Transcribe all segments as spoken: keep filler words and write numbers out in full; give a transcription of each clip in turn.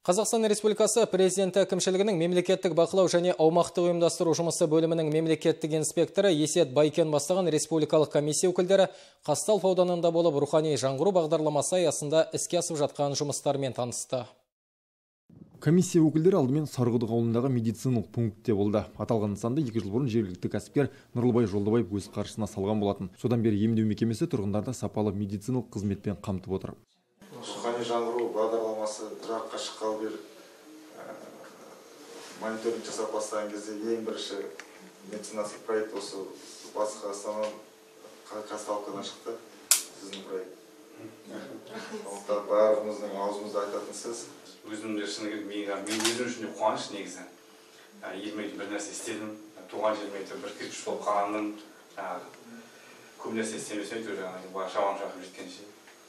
Қазақстан Республикасы Президенті әкімшілігінің мемлекеттік бақылау және аумақтық ұйымдастыру жұмысы бөлімінің мемлекеттік инспекторы Есет Байкен бастаған республикалық комиссия өкілдері Қазталов ауданында болып рухани жаңғыру бағдарламасы аясында іске асып жатқан жұмыстармен танысты. Комиссия өкілдері алдымен Сарқұдық ауылындағы медициналық пунктте болды. Аталған нысанды екі жыл бұрын жергілікті кәсіпкер Нұрлыбай Жолдыбаев өз қаржысына салған болатын. Содан бері емдеу мекемесі тұрғындарды сапалы медициналық қызметпен қамтып отыр. Рухани жаңғыру бағдарламасы жарыққа шыққалы бері мониторинг жасап бастаған кезде ең бірінші медициналық проект осы Батыс Қазақстаннан Қазталовкадан шықты, сіздің проект. Барлығымыздың аузымызда айтатын сіз. Өзімде шыны керек, мен өзім үшін де қуаныш негізі. Еліме бір нәрсе істедім, туған жеріме бір кіргіш болып қалғанын, көп нәрсе істемесем, шамам жақып жеткенше.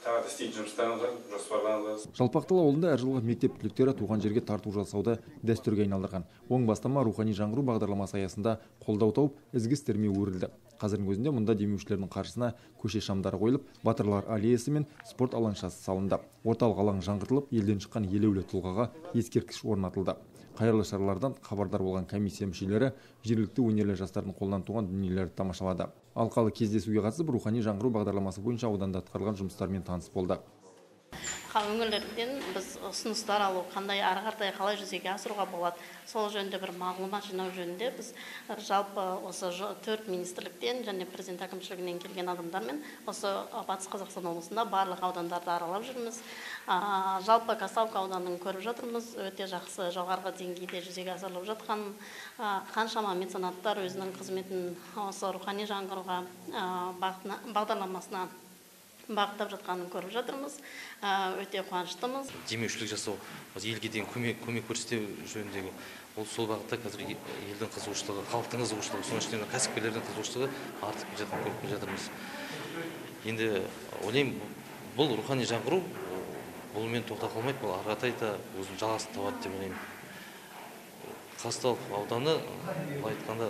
Жалпақтал ауылында әр жылғы мектеп түлектері туған жерге тарту жасауды дәстүрге айналдырған. Оң бастама рухани жаңғыру бағдарламасы аясында қолдау тауып, ізгі істермен өрілді. Қазірдің өзінде мұнда демеушілердің қаржысына көше шамдары қойылып, батырлар аллеясы мен спорт алаңшасы салынды. Орталық алаң жаңғыртылып, елден шыққан елеулі тұлғаға ескерткіш орнатылды. Қайырлы шаралардан хабардар болған комиссия мүшелері жергілікті өнерлі жастардың қолынан туған дүниелерді тамашалады. Алқалы кездесуге қатысып, рухани жаңғыру бағдарламасы бойынша ауданда атқарылған жұмыстармен таныс болды. Өңірлерден біз ұсыныстар алу, қандай ары қаратай қалай жүзеге асыруға болады, сол жөнінде бір мағлұмат жинау жөнінде біз жалпы осы төрт министрліктен және президент әкімшілігінен келген адамдармен осы Батыс Қазақстан облысында барлық аудандарды аралап жүрміз. Жалпы Қазталовка ауданын көріп жатырмыз, өте жақсы жоғарғы деңгейде жүзеге асырылып жатқан, қаншама меценаттар өзінің қызметін осы рухани жаңғыруға бағдарламасына бағыттап жатқанын көріп жатырмыз. Өте қуаныштымыз. Демеушілік жасау, елге дейін көмек көмек көрсету жөніндегі ол сол бағытта қазір елдің қызығушылығы, халықтың қызығушылығы, соның ішінде кәсіпкерлердің қызығушылығы артып келе жатқанын көріп жатырмыз. Енді ойлаймын, бұл рухани жаңғыру бұлмен тоқтап қалмайды, бұл ары қаратай да өзінің жалғасын табады деп ойлаймын. Қазталов ауданы былай айтқанда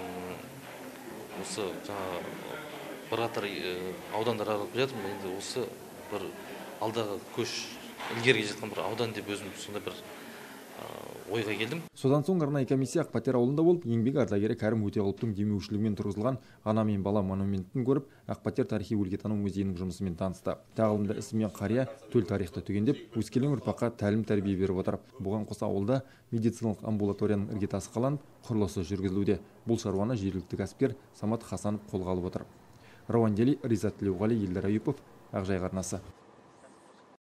осы жаңа бірқатар аудандар аралап жатырмын, енді осы бір алдағы көш ілгерге жатқан бір аудан деп өзім сонда бір ойға келдім. Содан соң арнайы комиссия Ақпатер ауылында болып, еңбек ардагері Кәрім Өтеғұловтың демеушілігімен тұрғызылған ана мен бала монументін көріп, Ақпатер тарихи өлкетану музейінің жұмысымен танысты. Тағылымды ісімен қария төл тарихты түгендеп, өскелең ұрпаққа тәлім тәрбие беріп отыр. Бұған қоса ауылда медициналық амбулаторияның іргетасы қаланып, құрылысы жүргізілуде. Бұл шаруаны жергілікті кәсіпкер Самат Хасанов қолға алып отыр. Рауан Дели, Ризат Тілеуғали, Елдар Аюпов, Ақжайық арнасы.